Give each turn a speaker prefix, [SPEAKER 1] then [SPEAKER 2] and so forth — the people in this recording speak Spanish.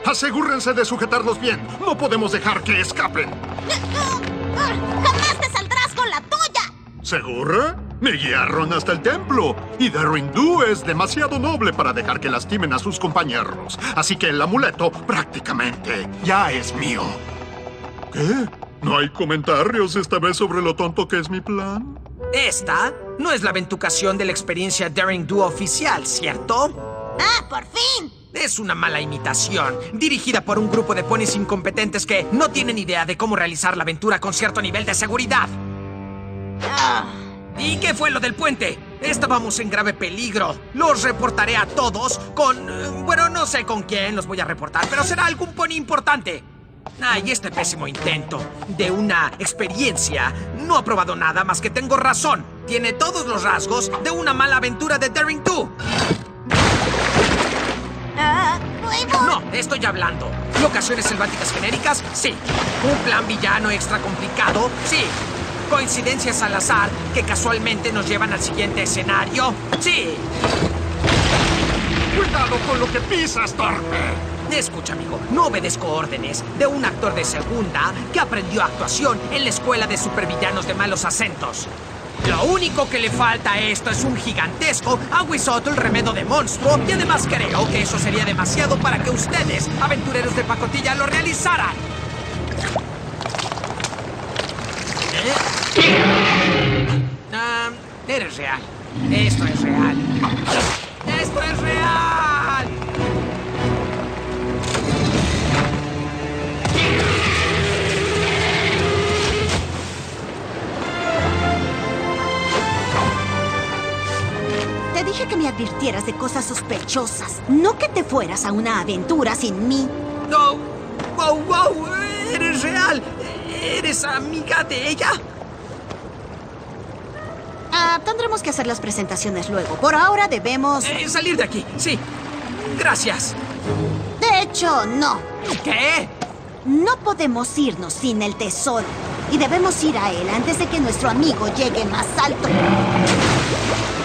[SPEAKER 1] Asegúrense de sujetarlos bien. No podemos dejar que escapen.
[SPEAKER 2] ¡Jamás te saldrás con la tuya!
[SPEAKER 1] ¿Segura? Me guiaron hasta el templo. Y Derrindu es demasiado noble para dejar que lastimen a sus compañeros. Así que el amuleto prácticamente ya es mío. ¿Qué? ¿No hay comentarios esta vez sobre lo tonto que es mi plan?
[SPEAKER 3] Esta no es la ventucación de la experiencia Derrindu oficial, ¿cierto?
[SPEAKER 2] ¡Ah, por fin!
[SPEAKER 3] Es una mala imitación, dirigida por un grupo de ponis incompetentes que no tienen idea de cómo realizar la aventura con cierto nivel de seguridad. ¿Y qué fue lo del puente? Estábamos en grave peligro. Los reportaré a todos con... bueno, no sé con quién los voy a reportar, pero será algún pony importante. Y este pésimo intento de una experiencia no ha probado nada más que tengo razón. Tiene todos los rasgos de una mala aventura de Derrindu.
[SPEAKER 2] ¿Luego?
[SPEAKER 3] No, estoy hablando. ¿Locaciones selváticas genéricas? Sí. ¿Un plan villano extra complicado? Sí. ¿Coincidencias al azar que casualmente nos llevan al siguiente escenario? Sí.
[SPEAKER 1] ¡Cuidado con lo que pisas, torpe!
[SPEAKER 3] Escucha, amigo, no obedezco órdenes de un actor de segunda que aprendió actuación en la escuela de supervillanos de malos acentos. Lo único que le falta a esto es un gigantesco Aguizotl remedo de monstruo y además creo que eso sería demasiado para que ustedes, aventureros de pacotilla, lo realizaran. Eres real. Esto es real. ¡Esto es real!
[SPEAKER 2] Te dije que me advirtieras de cosas sospechosas. No que te fueras a una aventura sin mí.
[SPEAKER 3] ¡No! ¡Wow, wow! ¡Eres real! ¿Eres amiga de ella?
[SPEAKER 2] Tendremos que hacer las presentaciones luego. Por ahora debemos...
[SPEAKER 3] Salir de aquí, sí. Gracias.
[SPEAKER 2] De hecho, no.
[SPEAKER 3] ¿Qué?
[SPEAKER 2] No podemos irnos sin el tesoro. Y debemos ir a él antes de que nuestro amigo llegue más alto.